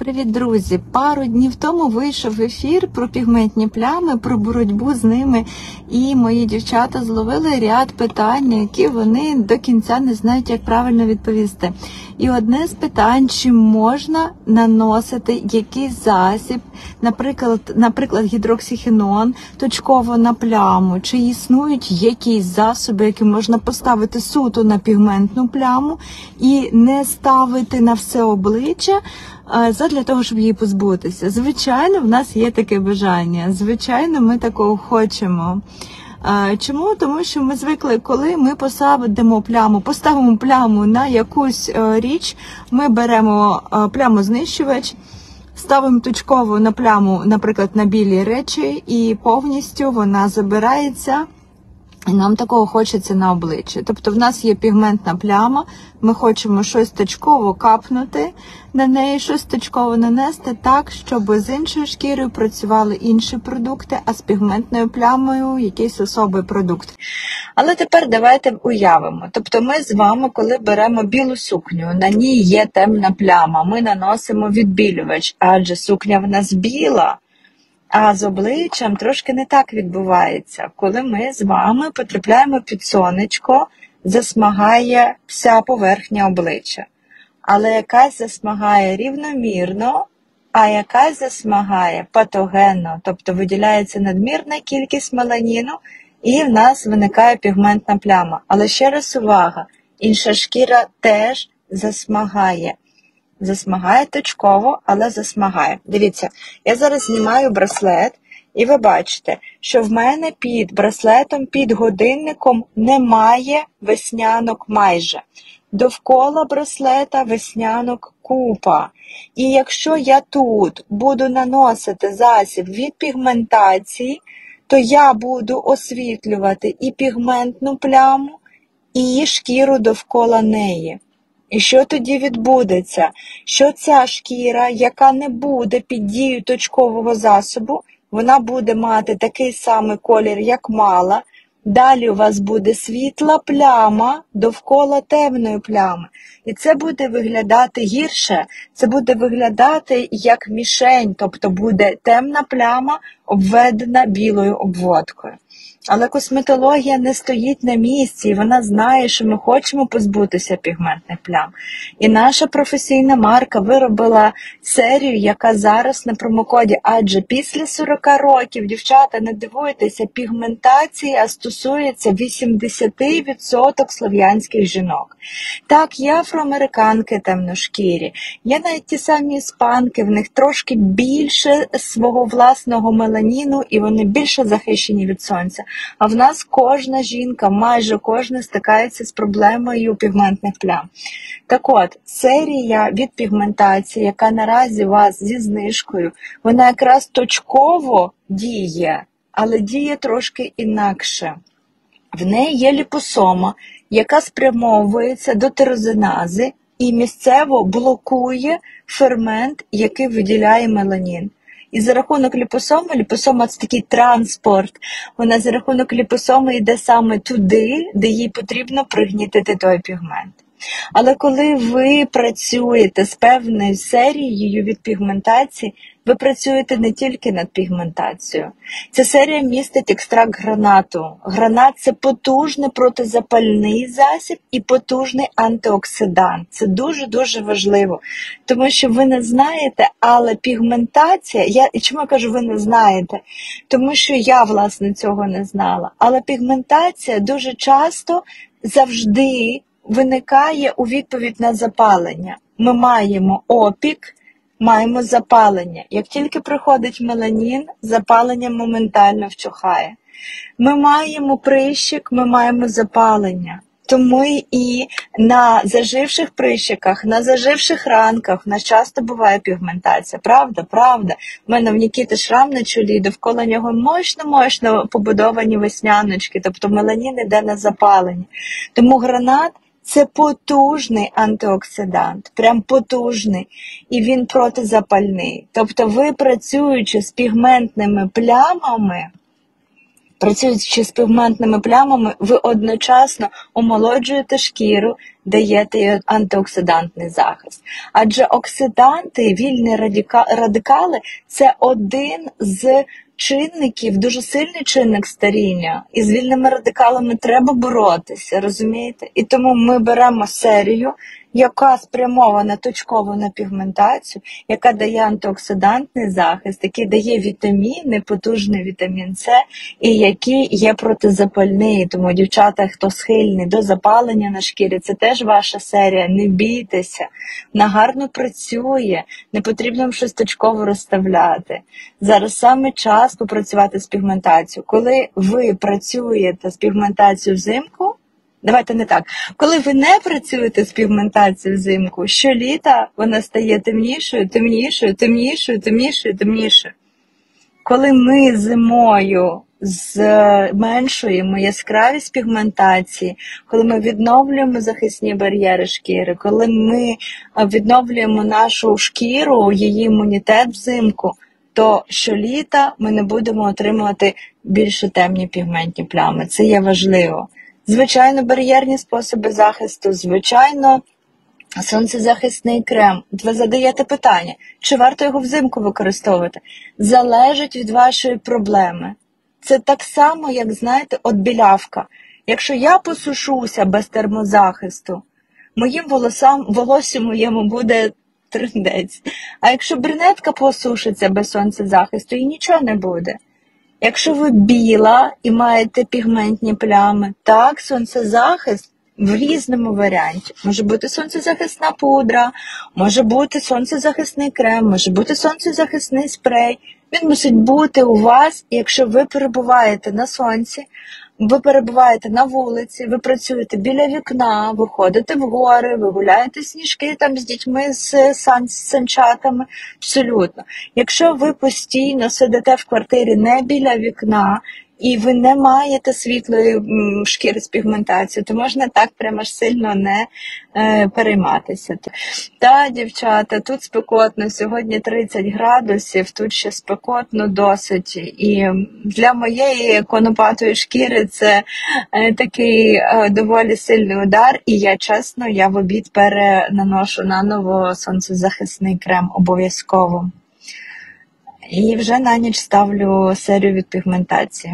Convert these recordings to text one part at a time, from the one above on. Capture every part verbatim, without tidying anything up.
Привіт, друзі! Пару днів тому вийшов ефір про пігментні плями, про боротьбу з ними, і мої дівчата зловили ряд питань, які вони до кінця не знають, як правильно відповісти. І одне з питань, чи можна наносити якийсь засіб, наприклад, наприклад гідроксихінон, точково на пляму, чи існують якісь засоби, які можна поставити суто на пігментну пляму і не ставити на все обличчя, задля того, щоб її позбутися. Звичайно, в нас є таке бажання. Звичайно, ми такого хочемо. Чому? Тому що ми звикли, коли ми посадимо пляму, поставимо пляму на якусь річ, ми беремо плямознищувач, ставимо точково на пляму, наприклад, на білі речі, і повністю вона забирається. І нам такого хочеться на обличчі. Тобто в нас є пігментна пляма, ми хочемо щось точково капнути на неї, щось точково нанести так, щоб з іншою шкірою працювали інші продукти, а з пігментною плямою якийсь особий продукт. Але тепер давайте уявимо. Тобто ми з вами, коли беремо білу сукню, на ній є темна пляма, ми наносимо відбілювач, адже сукня в нас біла. А з обличчям трошки не так відбувається. Коли ми з вами потрапляємо під сонечко, засмагає вся поверхня обличчя. Але якась засмагає рівномірно, а якась засмагає патогенно, тобто виділяється надмірна кількість меланіну, і в нас виникає пігментна пляма. Але ще раз увага, інша шкіра теж засмагає. Засмагає точково, але засмагає. Дивіться, я зараз знімаю браслет, і ви бачите, що в мене під браслетом, під годинником немає веснянок майже. Довкола браслета веснянок купа. І якщо я тут буду наносити засіб від пігментації, то я буду освітлювати і пігментну пляму, і шкіру довкола неї. І що тоді відбудеться? Що ця шкіра, яка не буде під дією точкового засобу, вона буде мати такий самий колір, як мала. Далі у вас буде світла пляма довкола темної плями. І це буде виглядати гірше, це буде виглядати як мішень, тобто буде темна пляма, обведена білою обводкою. Але косметологія не стоїть на місці, і вона знає, що ми хочемо позбутися пігментних плям. І наша професійна марка виробила серію, яка зараз на промокоді, адже після сорока років, дівчата, не дивуйтеся, пігментація стосується вісімдесят відсотків слов'янських жінок. Так, є афроамериканки темношкірі, є навіть ті самі іспанки, в них трошки більше свого власного меланіну, і вони більше захищені від сонця. А в нас кожна жінка, майже кожна стикається з проблемою пігментних плям. Так от, серія від пігментації, яка наразі у вас зі знижкою, вона якраз точково діє, але діє трошки інакше. В неї є ліпосома, яка спрямовується до тирозинази і місцево блокує фермент, який виділяє меланін. І за рахунок ліпосоми, ліпосома – це такий транспорт, вона за рахунок ліпосоми йде саме туди, де їй потрібно пригнітити той пігмент. Але коли ви працюєте з певною серією від пігментації, ви працюєте не тільки над пігментацією. Ця серія містить екстракт гранату. Гранат – це потужний протизапальний засіб і потужний антиоксидант. Це дуже-дуже важливо, тому що ви не знаєте, але пігментація, я, і чому я кажу ви не знаєте? Тому що я, власне, цього не знала. Але пігментація дуже часто завжди виникає у відповідь на запалення. Ми маємо опік, маємо запалення. Як тільки приходить меланін, запалення моментально вчухає. Ми маємо прищик, ми маємо запалення. Тому і на заживших прищиках, на заживших ранках в нас часто буває пігментація. Правда? Правда. У мене в Нікіти шрам на чолі, довкола нього мощно-мощно побудовані весняночки, тобто меланін іде на запалення. Тому гранат – це потужний антиоксидант, прям потужний, і він протизапальний. Тобто ви, працюючи з пігментними плямами, Працюючи з пігментними плямами, ви одночасно омолоджуєте шкіру, даєте їй антиоксидантний захист. Адже оксиданти, вільні радика... радикали – це один з чинників, дуже сильний чинник старіння. І з вільними радикалами треба боротися, розумієте? І тому ми беремо серію, яка спрямована точково на пігментацію, яка дає антиоксидантний захист, який дає вітаміни, потужний вітамін С, і який є протизапальний. Тому, дівчата, хто схильний до запалення на шкірі, це теж ваша серія, не бійтеся. Вона гарно працює, не потрібно вам щось точково розставляти. Зараз саме час попрацювати з пігментацією. Коли ви працюєте з пігментацією взимку, Давайте не так. Коли ви не працюєте з пігментацією взимку, щоліта вона стає темнішою, темнішою, темнішою, темнішою, темнішою. Коли ми зимою зменшуємо яскравість пігментації, коли ми відновлюємо захисні бар'єри шкіри, коли ми відновлюємо нашу шкіру, її імунітет взимку, то щоліта ми не будемо отримувати більше темні пігментні плями. Це є важливо. Звичайно, бар'єрні способи захисту, звичайно, сонцезахисний крем. Ви задаєте питання, чи варто його взимку використовувати? Залежить від вашої проблеми. Це так само, як, знаєте, от білявка. Якщо я посушуся без термозахисту, моїм волосам, волоссю моєму буде трындець. А якщо брюнетка посушиться без сонцезахисту, і нічого не буде. Якщо ви біла і маєте пігментні плями, так, сонцезахист в різному варіанті. Може бути сонцезахисна пудра, може бути сонцезахисний крем, може бути сонцезахисний спрей. Він мусить бути у вас, якщо ви перебуваєте на сонці, ви перебуваєте на вулиці, ви працюєте біля вікна, ви ходите в гори, ви гуляєте сніжки там з дітьми, з сан, з санчатами. Абсолютно. Якщо ви постійно сидите в квартирі не біля вікна, і ви не маєте світлої шкіри з пігментацією, то можна так прямо ж сильно не е, перейматися. Та, дівчата, тут спекотно, сьогодні тридцять градусів, тут ще спекотно досить. І для моєї конопатої шкіри це е, такий е, доволі сильний удар. І я, чесно, я в обід перенаношу наново сонцезахисний крем обов'язково. І вже на ніч ставлю серію від пігментації.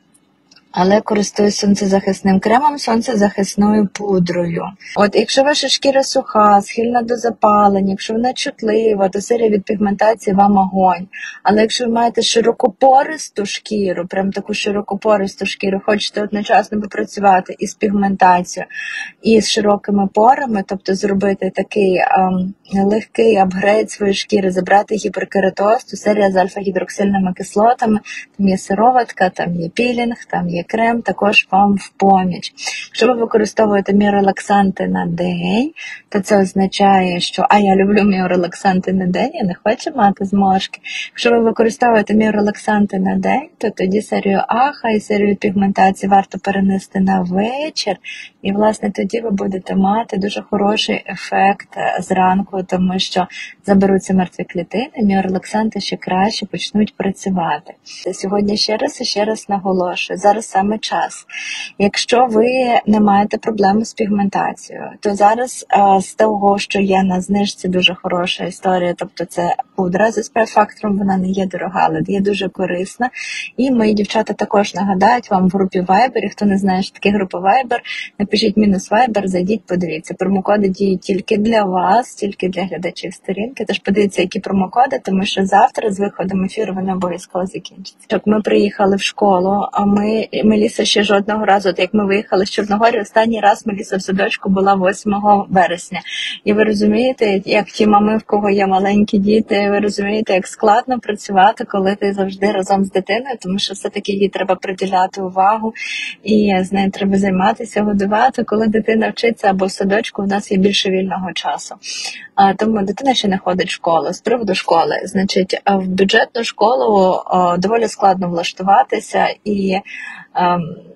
Але користуюсь сонцезахисним кремом, сонцезахисною пудрою. От якщо ваша шкіра суха, схильна до запалення, якщо вона чутлива, то серія від пігментації вам огонь. Але якщо ви маєте широкопористу шкіру, прям таку широкопористу шкіру, хочете одночасно попрацювати із пігментацією, і з широкими порами, тобто зробити такий ем, легкий апгрейд своєї шкіри, забрати гіперкератоз, то серія з альфа-гідроксильними кислотами, там є сироватка, там є пілінг, там є крем, також вам в поміч. Якщо ви використовуєте міорелаксанти на день, то це означає, що, а я люблю міорелаксанти на день, я не хочу мати зморшки. Якщо ви використовуєте міорелаксанти на день, то тоді серію аха і серію пігментації варто перенести на вечір, і, власне, тоді ви будете мати дуже хороший ефект зранку, тому що заберуться мертві клітини, міорелаксанти ще краще почнуть працювати. Сьогодні ще раз і ще раз наголошую, зараз саме час. Якщо ви не маєте проблеми з пігментацією, то зараз а, з того, що є на знижці, дуже хороша історія, тобто це пудра з ес пі еф-фактором, вона не є дорога, але є дуже корисна. І мої дівчата також нагадають вам в групі Viber, хто не знає, що таке група Viber, напишіть мінус Viber, зайдіть, подивіться. Промокоди діють тільки для вас, тільки для глядачів сторінки, тож подивіться, які промокоди, тому що завтра з виходом ефіру вони обов'язково закінчаться. Так, ми приїхали в школу, а ми, Меліса ще жодного разу, от як ми виїхали з Чорногорії, останній раз Меліса в садочку була восьмого вересня. І ви розумієте, як ті мами, в кого є маленькі діти, ви розумієте, як складно працювати, коли ти завжди разом з дитиною, тому що все-таки їй треба приділяти увагу, і з нею треба займатися, годувати. Коли дитина вчиться або в садочку, у нас є більше вільного часу. А, тому дитина ще не ходить в школу. З приводу школи, значить, в бюджетну школу о, доволі складно влаштуватися, і о,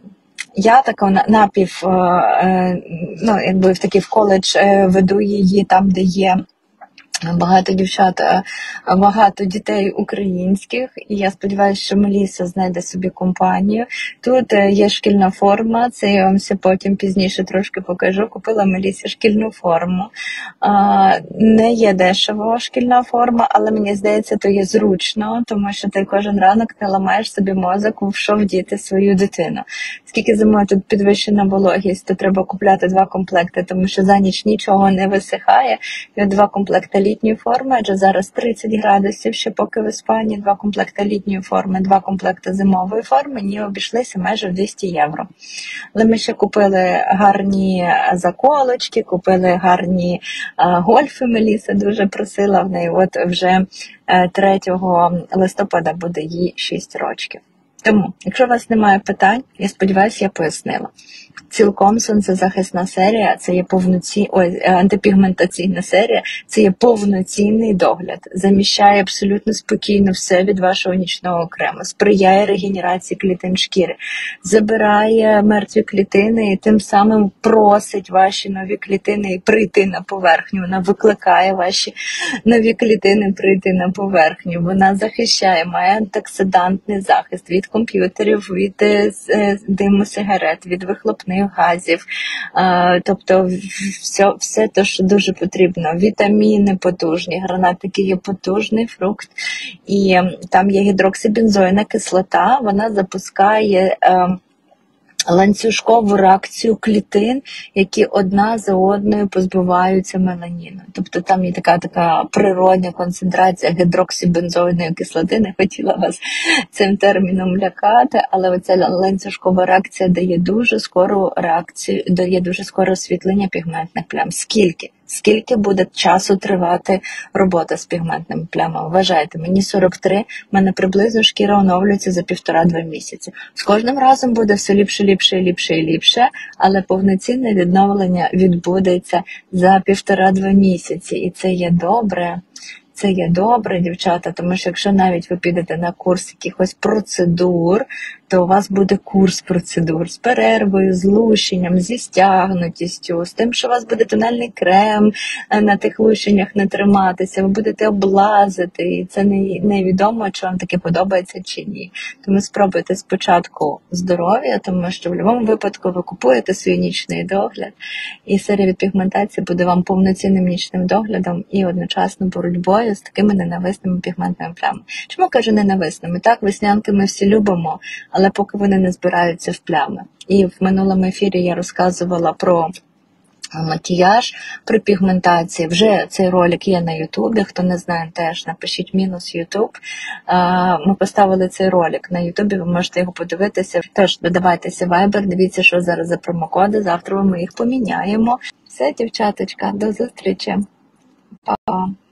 я така напів, ну, якби в такий в коледж веду її там, де є Багато дівчат, е, багато дітей українських, і я сподіваюся, що Меліса знайде собі компанію. Тут е, є шкільна форма, це я вам все потім пізніше трошки покажу. Купила Мелісі шкільну форму. А, не є дешево шкільна форма, але мені здається, то є зручно, тому що ти кожен ранок не ламаєш собі мозок, в що вдіти свою дитину. Скільки зимою тут підвищена вологість, то треба купляти два комплекти, тому що за ніч нічого не висихає. І два комплекти літньої форми, адже зараз тридцять градусів, ще поки в Іспанії, два комплекти літньої форми, два комплекти зимової форми, мені обійшлися майже в двісті євро. Але ми ще купили гарні заколочки, купили гарні а, гольфи, Меліса дуже просила в неї, от вже третього листопада буде їй шість років. Тому, якщо у вас немає питань, я сподіваюся, я пояснила. Цілком сонцезахисна серія, це є повноці... Ой, антипігментаційна серія, це є повноцінний догляд. Заміщає абсолютно спокійно все від вашого нічного крему, сприяє регенерації клітин шкіри, забирає мертві клітини і тим самим просить ваші нові клітини прийти на поверхню. Вона викликає ваші нові клітини прийти на поверхню. Вона захищає, має антиоксидантний захист від комп'ютерів, від диму сигарет, від вихлопних газів, тобто все, все те, що дуже потрібно. Вітаміни потужні, гранат такий є потужний фрукт, і там є гідроксибензоїна кислота, вона запускає ланцюжкову реакцію клітин, які одна за одною позбуваються меланіну. Тобто там є така така природня концентрація гідроксибензоїної кислоти. Не хотіла вас цим терміном лякати, але оця ланцюжкова реакція дає дуже скору реакцію, дає дуже скоре освітлення пігментних плям. Скільки? Скільки буде часу тривати робота з пігментними плямами? Вважайте, мені сорок три, в мене приблизно шкіра оновлюється за півтора-два місяці. З кожним разом буде все ліпше, ліпше, ліпше і ліпше, але повноцінне відновлення відбудеться за півтора-два місяці. І це є добре. Це є добре, дівчата, тому що якщо навіть ви підете на курс якихось процедур, то у вас буде курс процедур з перервою, з лущенням, зі стягнутістю, з тим, що у вас буде тональний крем на тих лущеннях не триматися, ви будете облазити, і це не, невідомо, чи вам таке подобається чи ні. Тому спробуйте спочатку здоров'я, тому що в будь-якому випадку ви купуєте свій нічний догляд, і серія від пігментації буде вам повноцінним нічним доглядом і одночасно боротьбою з такими ненависними пігментними плямами. Чому кажу ненависними? Так, веснянки ми всі любимо, але поки вони не збираються в плями. І в минулому ефірі я розказувала про макіяж при пігментації. Вже цей ролик є на Ютубі, хто не знає, теж напишіть мінус Ютуб. Ми поставили цей ролик на Ютубі, ви можете його подивитися. Теж додавайтеся в Viber, дивіться, що зараз за промокоди, завтра ми їх поміняємо. Все, дівчаточка, до зустрічі. Па-па.